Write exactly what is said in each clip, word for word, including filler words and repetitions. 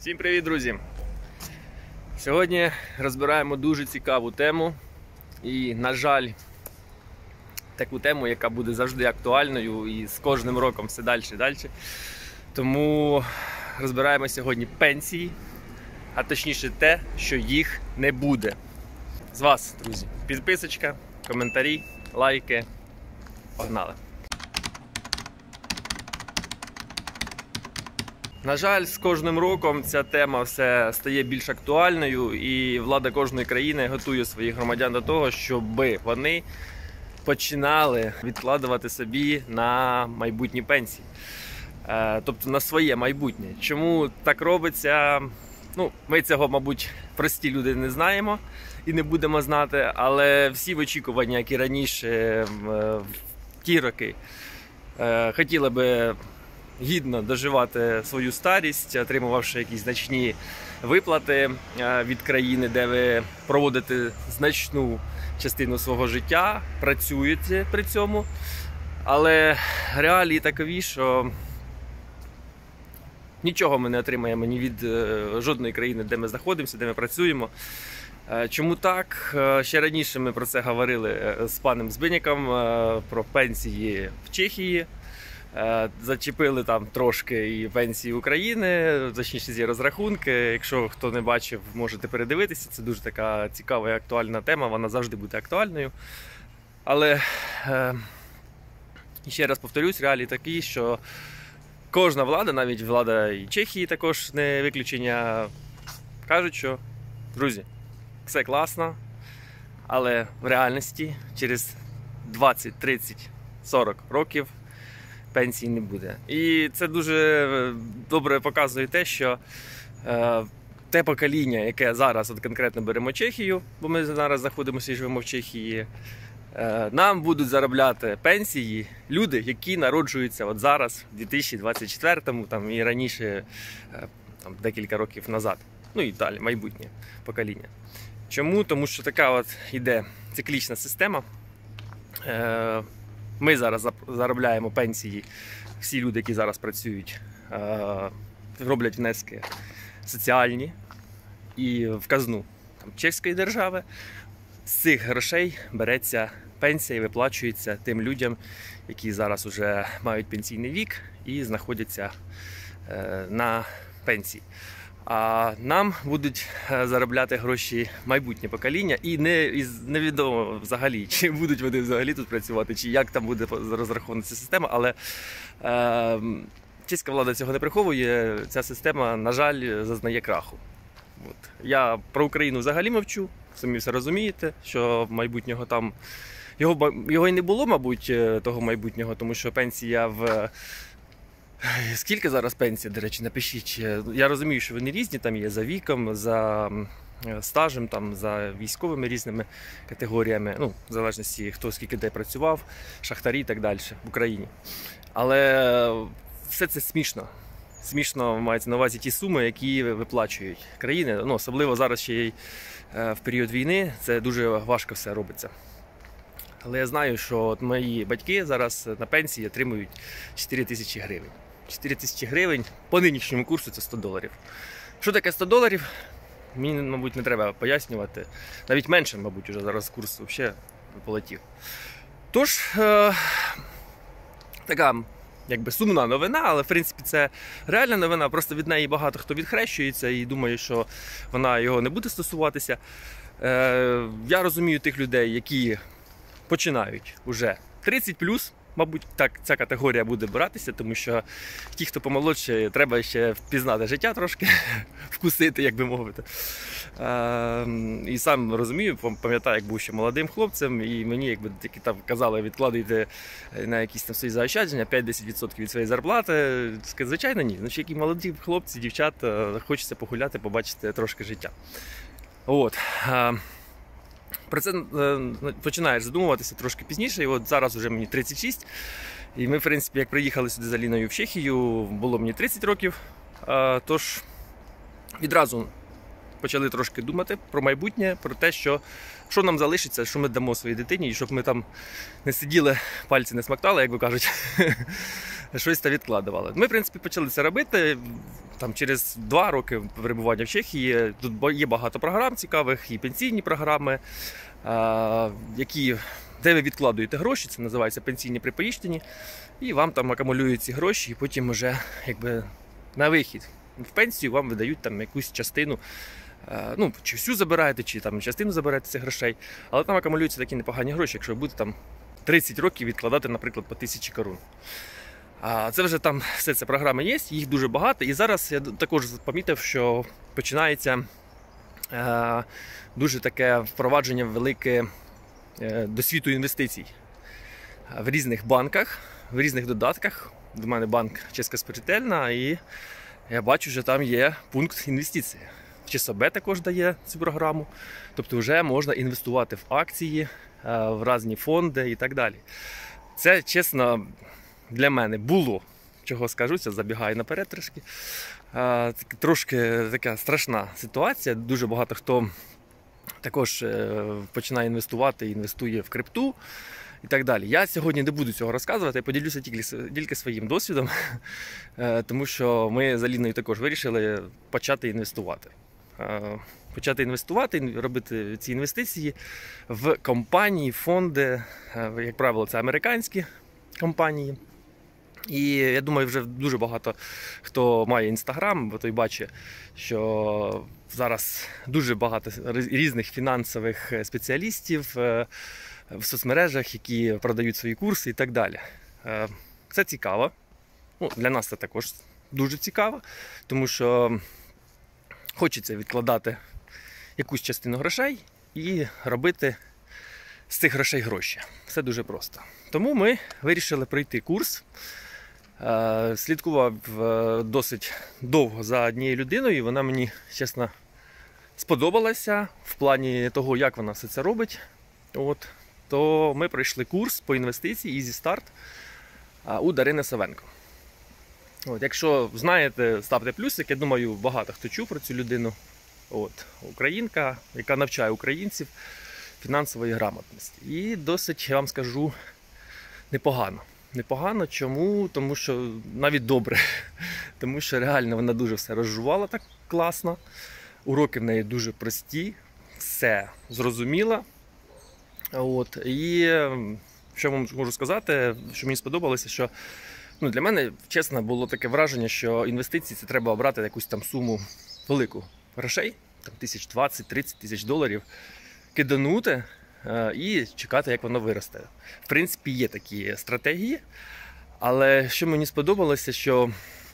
Всім привіт, друзі! Сьогодні розбираємо дуже цікаву тему і, на жаль, таку тему, яка буде завжди актуальною і з кожним роком все далі і далі. Тому розбираємо сьогодні пенсії, а точніше те, що їх не буде. З вас, друзі, підписочка, коментарі, лайки. Погнали! На жаль, з кожним роком ця тема все стає більш актуальною, і влада кожної країни готує своїх громадян до того, щоб вони починали відкладувати собі на майбутні пенсії. Тобто на своє майбутнє. Чому так робиться? Ну, ми цього, мабуть, прості люди не знаємо і не будемо знати, але всі в очікуванні, які раніше в ті роки хотіли би гідно доживати свою старість, отримувавши якісь значні виплати від країни, де ви проводите значну частину свого життя, працюєте при цьому. Але реалії такові, що нічого ми не отримаємо ні від жодної країни, де ми знаходимося, де ми працюємо. Чому так? Ще раніше ми про це говорили з паном Збиніком, про пенсії в Чехії. Зачепили там трошки і пенсії України, точніше ці розрахунки. Якщо хто не бачив, можете передивитися. Це дуже така цікава і актуальна тема, вона завжди буде актуальною. Але, е, ще раз повторюсь, реалії такі, що кожна влада, навіть влада і Чехії також не виключення, кажуть, що, друзі, все класно, але в реальності через двадцять, тридцять, сорок років пенсії не буде. І це дуже добре показує те, що е, те покоління, яке зараз, от конкретно беремо Чехію, бо ми зараз знаходимося і живемо в Чехії, е, нам будуть заробляти пенсії люди, які народжуються от зараз, в дві тисячі двадцять четвертому, там, і раніше, е, там, декілька років назад. Ну і далі, майбутнє покоління. Чому? Тому що така от іде циклічна система. Е, Ми зараз заробляємо пенсії, всі люди, які зараз працюють, роблять внески соціальні і в казну там, чеської держави. З цих грошей береться пенсія і виплачується тим людям, які зараз вже мають пенсійний вік і знаходяться на пенсії. А нам будуть заробляти гроші майбутнє покоління, і не, невідомо взагалі, чи будуть вони взагалі тут працювати, чи як там буде розрахована ця система, але е, чеська влада цього не приховує, ця система, на жаль, зазнає краху. От. Я про Україну взагалі мовчу, самі все розумієте, що майбутнього там, його, його і не було, мабуть, того майбутнього, тому що пенсія в... Скільки зараз пенсія, до речі, напишіть. Я розумію, що вони різні, там є за віком, за стажем, там, за військовими різними категоріями, ну, в залежності, хто скільки де працював, шахтарі і так далі в Україні. Але все це смішно. Смішно мається на увазі ті суми, які виплачують країни. Ну, особливо зараз ще й в період війни, це дуже важко все робиться. Але я знаю, що от мої батьки зараз на пенсії отримують чотири тисячі гривень. чотири тисячі гривень по нинішньому курсу це сто доларів. Що таке сто доларів? Мені, мабуть, не треба пояснювати. Навіть менше, мабуть, вже зараз курс взагалі полетів. Тож, е така, якби сумна новина, але, в принципі, це реальна новина. Просто від неї багато хто відхрещується і думає, що вона його не буде стосуватися. Е я розумію тих людей, які починають уже тридцять плюс, мабуть, так ця категорія буде братися, тому що ті, хто помолодше, треба ще впізнати життя трошки, вкусити, як би мовити. І сам розумію, пам'ятаю, як був ще молодим хлопцем, і мені, якби тільки там казали, відкладуйте на якісь там свої заощадження, п'ять-десять відсотків від своєї зарплати. Звичайно, ні. Значить, які молоді хлопці, дівчата, хочеться погуляти, побачити трошки життя. От. Про це починаєш задумуватися трошки пізніше, і от зараз вже мені тридцять шість, і ми, в принципі, як приїхали сюди з Аліною в Чехію, було мені тридцять років, тож відразу почали трошки думати про майбутнє, про те, що, що нам залишиться, що ми дамо своїй дитині, і щоб ми там не сиділи, пальці не смактали, як ви кажуть, щось там відкладували. Ми, в принципі, почали це робити. Там через два роки перебування в Чехії тут є багато програм цікавих, і пенсійні програми, які, де ви відкладуєте гроші, це називається пенсійні припоїжджені, і вам там акумулюють ці гроші, і потім вже якби на вихід в пенсію вам видають там якусь частину, ну, чи всю забираєте, чи там частину забираєте цих грошей, але там акумулюються такі непогані гроші, якщо ви будете там тридцять років відкладати, наприклад, по тисячі корун. А це вже там все це програми є, їх дуже багато. І зараз я також помітив, що починається е, дуже таке впровадження велике е, до світу інвестицій в різних банках, в різних додатках. В мене банк Чеська Спирительна, і я бачу, що там є пункт інвестиції. ЧСБ також дає цю програму, тобто вже можна інвестувати в акції, е, в різні фонди і так далі. Це, чесно, для мене було, чого скажу, це забігаю наперед трошки. А, трошки така страшна ситуація. Дуже багато хто також починає інвестувати, інвестує в крипту і так далі. Я сьогодні не буду цього розказувати, я поділюся тільки, тільки своїм досвідом, тому що ми з Аліною також вирішили почати інвестувати. Почати інвестувати, робити ці інвестиції в компанії, фонди, як правило, це американські компанії. І я думаю, вже дуже багато хто має інстаграм, бо той бачить, що зараз дуже багато різних фінансових спеціалістів в соцмережах, які продають свої курси і так далі. Це цікаво. Ну, для нас це також дуже цікаво, тому що хочеться відкладати якусь частину грошей і робити з цих грошей гроші. Все дуже просто. Тому ми вирішили пройти курс. Слідкував досить довго за однією людиною, і вона мені, чесно, сподобалася в плані того, як вона все це робить. От. То ми пройшли курс по інвестиції Easy Start у Дарини Савенко. От. Якщо знаєте, ставте плюсик. Я думаю, багато хто чув про цю людину. От. Українка, яка навчає українців фінансової грамотності. І досить, я вам скажу, непогано. Непогано, чому? Тому що навіть добре. Тому що реально вона дуже все розжувала так класно. Уроки в неї дуже прості, все зрозуміло. От. І що вам можу сказати, що мені сподобалося, що ну, для мене, чесно, було таке враження, що інвестиції це треба обрати якусь там суму велику грошей, там тисяч двадцять-тридцять тисяч доларів, киданути і чекати, як воно виросте. В принципі, є такі стратегії, але що мені сподобалося, що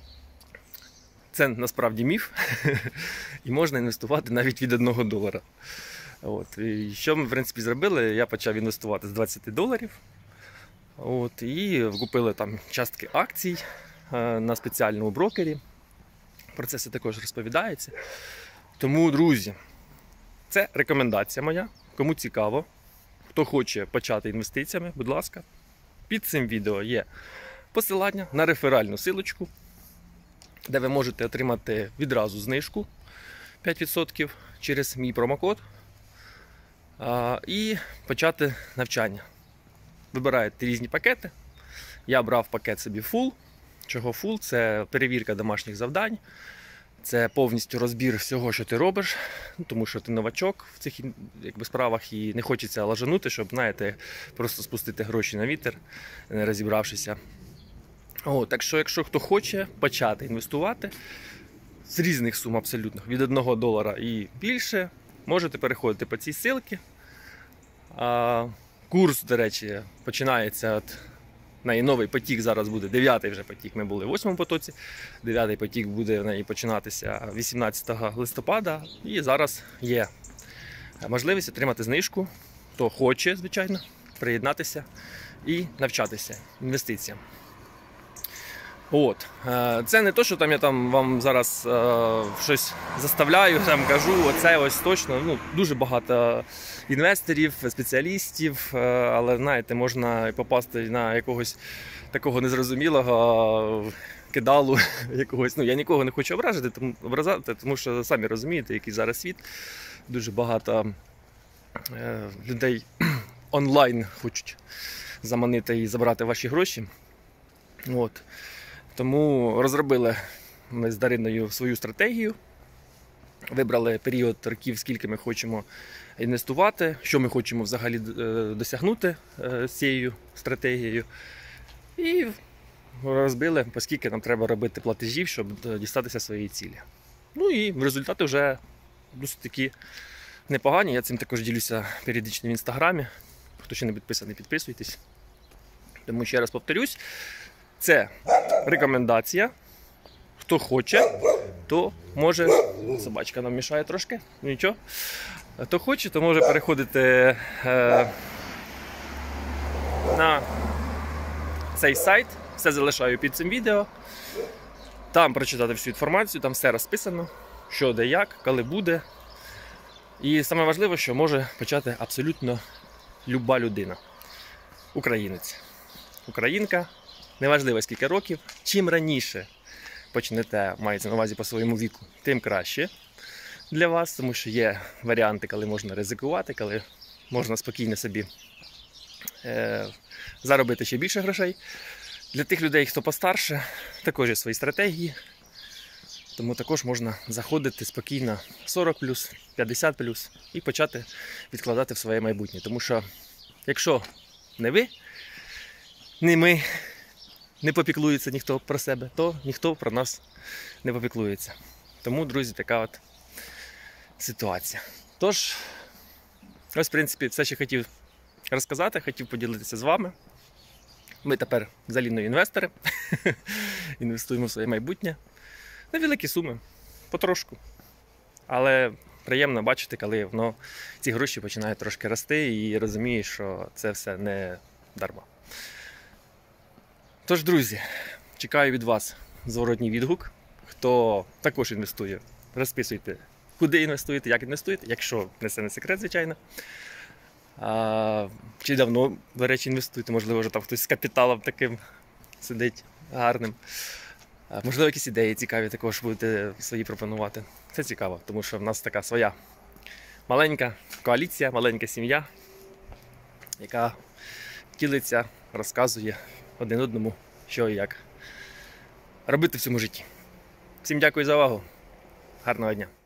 це насправді міф, і можна інвестувати навіть від одного долара. От. І що ми, в принципі, зробили? Я почав інвестувати з двадцяти доларів. От. І купили там частки акцій на спеціальному брокері. Про це все також розповідається. Тому, друзі, це рекомендація моя. Кому цікаво, хто хоче почати інвестиціями, будь ласка, під цим відео є посилання на реферальну силочку, де ви можете отримати відразу знижку п'ять відсотків через мій промокод і почати навчання. Вибираєте різні пакети. Я брав пакет собі Full. Чого Full? Це перевірка домашніх завдань. Це повністю розбір всього, що ти робиш, тому що ти новачок в цих якби, справах і не хочеться лажанути, щоб, знаєте, просто спустити гроші на вітер, не розібравшися. О, так що, якщо хто хоче почати інвестувати з різних сум абсолютно, від одного долара і більше, можете переходити по цій ссылці. А, курс, до речі, починається от неї новий потік зараз буде, дев'ятий вже потік, ми були в восьмому потоці, дев'ятий потік буде в неї починатися вісімнадцятого листопада, і зараз є можливість отримати знижку, хто хоче, звичайно, приєднатися і навчатися інвестиціям. От. Це не то, що там я там вам зараз е, щось заставляю, там кажу, оце ось точно. Ну, дуже багато інвесторів, спеціалістів, е, але, знаєте, можна попасти на якогось такого незрозумілого кидалу якогось. Ну, я нікого не хочу ображати, тому, образати, тому що самі розумієте, який зараз світ. Дуже багато е, людей онлайн хочуть заманити і забрати ваші гроші. От. Тому розробили ми з Дариною свою стратегію. Вибрали період років, скільки ми хочемо інвестувати, що ми хочемо взагалі досягнути з цією стратегією. І розбили, оскільки нам треба робити платежів, щоб дістатися своєї цілі. Ну і результати вже досить такі непогані. Я цим також ділюся періодично в інстаграмі. Хто ще не підписаний, підписуйтесь. Тому ще раз повторюсь, це рекомендація. Хто хоче, то може, собачка нам мішає трошки, нічого. Хто хоче, то може переходити е, на цей сайт. Все залишаю під цим відео. Там прочитати всю інформацію, там все розписано, що, де, як, коли буде. І саме важливе, що може почати абсолютно люба людина. Українець. Українка. Неважливо скільки років. Чим раніше почнете, мається на увазі по своєму віку, тим краще для вас, тому що є варіанти, коли можна ризикувати, коли можна спокійно собі е, заробити ще більше грошей. Для тих людей, хто постарше, також є свої стратегії, тому також можна заходити спокійно сорок плюс, п'ятдесят плюс і почати відкладати в своє майбутнє. Тому що якщо не ви, не ми, не попіклується ніхто про себе, то ніхто про нас не попіклується. Тому, друзі, така от ситуація. Тож, ось, в принципі, все, що хотів розказати, хотів поділитися з вами. Ми тепер з Аліною інвестори, інвестуємо в своє майбутнє. Невеликі суми, потрошку. Але приємно бачити, коли воно, ці гроші починають трошки рости і розумієш, що це все не дарма. Тож, друзі, чекаю від вас зворотній відгук. Хто також інвестує, розписуйте, куди інвестуєте, як інвестуєте, якщо не це не секрет, звичайно. А, чи давно, до речі, інвестуєте, можливо, вже там хтось з капіталом таким сидить гарним. А, можливо, якісь ідеї цікаві також будете свої пропонувати. Це цікаво, тому що в нас така своя маленька коаліція, маленька сім'я, яка ділиться, розказує один одному, що і як робити в цьому житті. Всім дякую за увагу. Гарного дня.